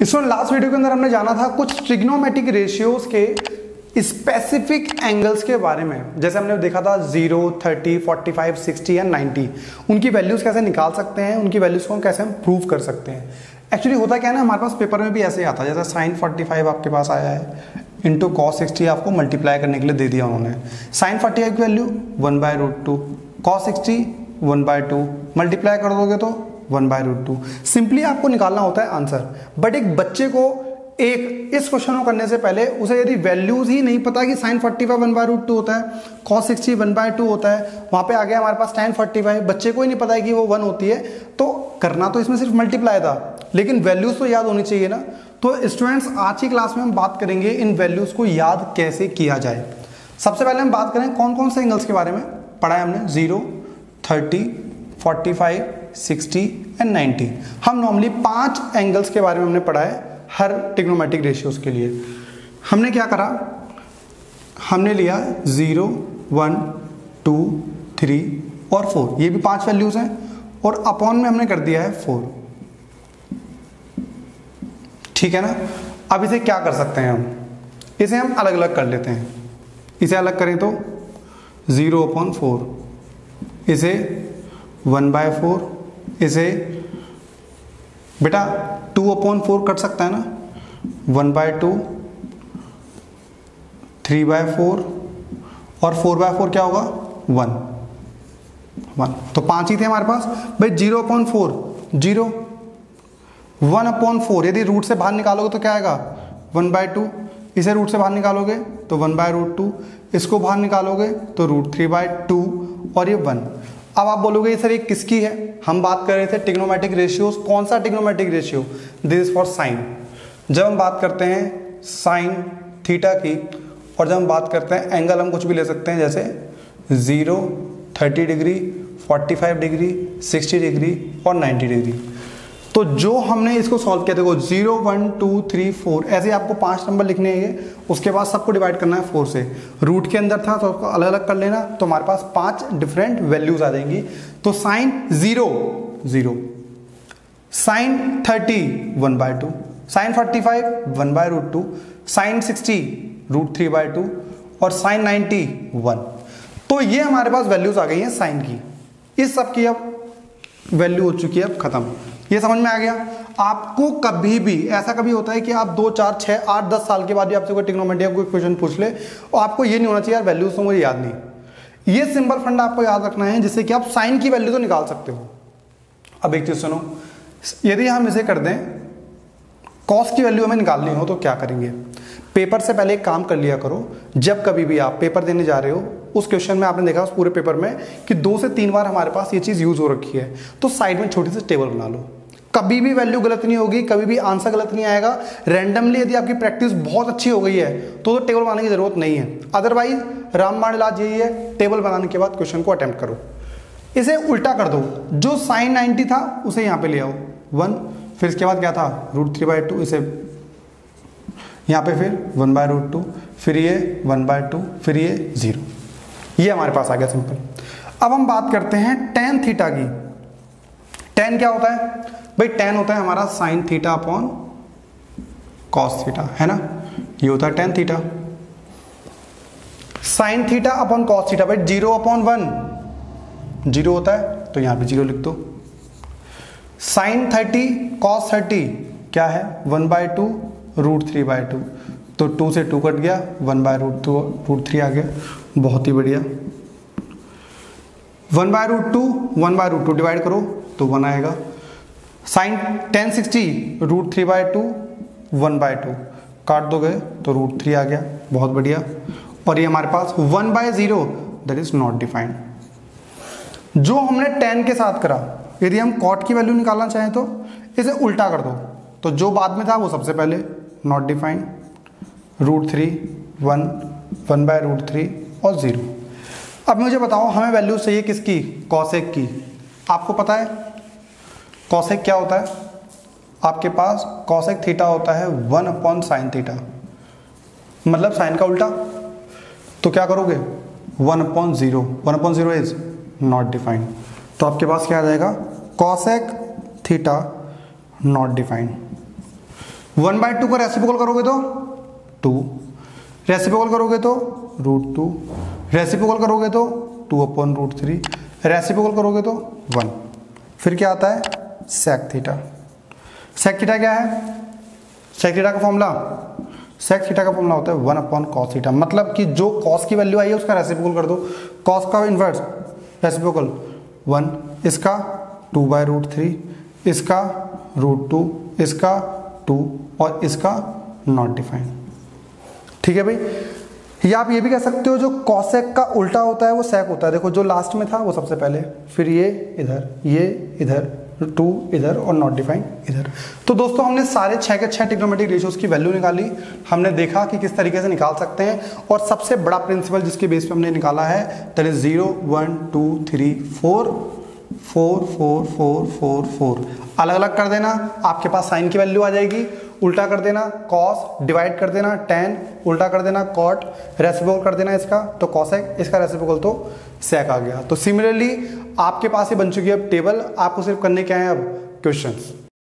इसमें last video के अंदर हमने जाना था कुछ ट्रिग्नोमेट्रिक रेशियोज के स्पेसिफिक एंगल्स के बारे में। जैसे हमने देखा था 0, 30, 45, 60 या 90, उनकी वैल्यूज कैसे निकाल सकते हैं, उनकी वैल्यूज को कैसे हम प्रूव कर सकते हैं। एक्चुअली होता क्या है ना, हमारे पास पेपर में भी ऐसे ही आता है। जैसे sin 45 आपके पास आया है इंटू cos 60 आपको मल्टीप्लाई करने के लिए दे दिया उन्होंने। sin 45 की वैल्यू 1/√2, cos 60 1/2, मल्टीप्लाई कर दोगे तो 1/√2। सिंपली आपको निकालना होता है आंसर। बट एक बच्चे को एक इस क्वेश्चन को करने से पहले उसे यदि वैल्यूज ही नहीं पता कि sin 45 1/√2 होता है, cos 60 1/2 होता है, वहां पे आ गया हमारे पास tan 45, बच्चे को ही नहीं पता है कि वो 1 होती है, तो करना तो इसमें सिर्फ मल्टीप्लाई था, लेकिन वैल्यूज तो याद होनी चाहिए ना। तो स्टूडेंट्स आज की क्लास में हम बात करेंगे इन वैल्यूज को याद कैसे किया जाए। सबसे पहले हम बात करें कौन कौन से एंगल्स के बारे में पढ़ा है हमने। 0, 30, 45, 60 एंड 90। हम नॉर्मली 5 एंगल्स के बारे में हमने पढ़ा है हर ट्रिग्नोमेट्रिक रेशियोज के लिए। हमने क्या करा, हमने लिया 0, 1, 2, 3 और 4, ये भी 5 वैल्यूज हैं, और अपॉन में हमने कर दिया है 4। ठीक है ना। अब इसे क्या कर सकते हैं हम, इसे हम अलग अलग कर लेते हैं। इसे अलग करें तो 0/4, इसे 1/4, इसे बेटा 2/4 कट सकता है ना, 1/2, 3/4 और 4/4 क्या होगा 1। तो 5 ही थे हमारे पास भाई। 0/4 0, 1/4 यदि रूट से बाहर निकालोगे तो क्या आएगा 1/2, इसे रूट से बाहर निकालोगे तो 1/√2, इसको बाहर निकालोगे तो √3/2 और ये 1। अब आप बोलोगे सर ये किसकी है, हम बात कर रहे थे ट्रिग्नोमेट्रिक रेशियोज। कौन सा trigonometric ratio, this is for sine. जब हम बात करते हैं साइन थीटा की, और जब हम बात करते हैं एंगल, हम कुछ भी ले सकते हैं जैसे 0, 30 डिग्री, 45 डिग्री, 60 डिग्री और 90 डिग्री। तो जो हमने इसको सॉल्व किया, देखो 0, 1, 2, 3, 4 ऐसे आपको 5 नंबर लिखने हैं। उसके बाद सबको डिवाइड करना है 4 से। रूट के अंदर था तो उसको अलग अलग कर लेना, तो हमारे पास 5 डिफरेंट वैल्यूज आ जाएंगी। तो साइन 0 0, साइन 30 1/2, साइन 45 1/√2, साइन 60 √3/2 और साइन 90 1। तो ये हमारे पास वैल्यूज आ गई हैं साइन की। इस सब की अब वैल्यू हो चुकी है अब खत्म। ये समझ में आ गया। आपको कभी भी ऐसा कभी होता है कि आप 2, 4, 6, 8, 10 साल के बाद भी आपसे कोई ट्रिग्नोमेट्री कोई क्वेश्चन पूछ ले और आपको ये नहीं होना चाहिए यार वैल्यूज तो मुझे याद नहीं। ये सिंपल फंडा आपको याद रखना है जिससे कि आप साइन की वैल्यू तो निकाल सकते हो। अब एक चीज सुनो, यदि हम इसे कर दें कॉस की वैल्यू हमें निकालनी हो तो क्या करेंगे। पेपर से पहले एक काम कर लिया करो, जब कभी भी आप पेपर देने जा रहे हो उस क्वेश्चन में आपने देखा उस पूरे पेपर में कि 2 से 3 बार हमारे पास ये चीज यूज हो रखी है, तो साइड में छोटी सी टेबल बना लो। कभी भी वैल्यू गलत नहीं होगी, कभी भी आंसर गलत नहीं आएगा। रैंडमली यदि आपकी प्रैक्टिस बहुत अच्छी हो गई है तो टेबल बनाने की जरूरत नहीं है। अदरवाइज रामबाण इलाज यही है, टेबल बनाने के बाद क्वेश्चन को अटेम्प्ट करो। इसे उल्टा कर दो, जो साइन 90 था उसे यहाँ पे ले आओ 1, फिर इसके बाद क्या था √3/2, इसे यहाँ पे फिर 1/√2, फिर ये 1/2, फिर ये 0। ये हमारे पास आ गया सिंपल। अब हम बात करते हैं tan थीटा की। tan क्या होता है भाई, tan होता है हमारा sin theta upon cos theta, है ना। ये होता है tan theta. sin theta upon cos theta भाई 0/1 0 होता है, तो यहां पे 0 लिख दो। sin 30 cos 30 क्या है 1/2 √3/2, तो 2 से 2 कट गया, 1/√3 आ गया। बहुत ही बढ़िया। 1/√2 1/√2 डिवाइड करो तो 1 आएगा। साइन tan 60 √3/2 1/2 काट दोगे तो √3 आ गया। बहुत बढ़िया। और ये हमारे पास 1/0 दैट इज नॉट डिफाइंड। जो हमने tan के साथ करा, यदि हम cot की वैल्यू निकालना चाहें तो इसे उल्टा कर दो, तो जो बाद में था वो सबसे पहले नॉट डिफाइंड, √3 1 1/√3 और 0। अब मुझे बताओ हमें वैल्यू चाहिए किसकी, कॉसेक की। आपको पता है कॉसेक क्या होता है, आपके पास कॉसेक थीटा होता है 1/sin थीटा, मतलब साइन का उल्टा। तो क्या करोगे 1/0, 1/0 इज नॉट डिफाइंड, तो आपके पास क्या आ जाएगा कॉसेक थीटा नॉट डिफाइंड। 1/2 का रेसिप्रोकल करोगे तो 2, रेसिप्रोकल करोगे तो √2, रेसिप्रोकल करोगे तो 2/√3, रेसिप्रोकल करोगे तो 1। फिर क्या आता है सेक थीटा। सेक थीटा क्या है? सेक थीटा का फॉर्मूला, सेक थीटा का फॉर्मूला होता है 1/cos थीटा। मतलब कि जो कॉस की वैल्यू आई है उसका रेसिप्रोकल कर दो। कॉस का इन्वर्स रेसिप्रोकल 1, इसका 2/√3, इसका √2, इसका 2 और इसका नॉट डिफाइंड। ठीक है भाई। या आप ये भी कह सकते हो जो कॉसेक का उल्टा होता है वो सेक होता है। देखो जो लास्ट में था वो सबसे पहले, फिर ये इधर 2 इधर और नॉट डिफाइंड इधर। तो दोस्तों हमने सारे 6 के 6 ट्रिग्नोमेट्रिक रेशियोज की वैल्यू निकाली। हमने देखा कि किस तरीके से निकाल सकते हैं, और सबसे बड़ा प्रिंसिपल जिसके बेस पे हमने निकाला है दैट इज 0 1 2 3 4 4 4 4 4 4। अलग अलग कर देना, आपके पास साइन की वैल्यू आ जाएगी। उल्टा कर देना कॉस, डिवाइड कर देना tan, उल्टा कर देना कॉट, रेसिप्रोकल कर देना इसका तो कॉसेक, इसका रेसिप्रोकल तो सेक आ गया। तो सिमिलरली आपके पास ये बन चुकी है अब टेबल, आपको सिर्फ करने क्या है अब क्वेश्चंस।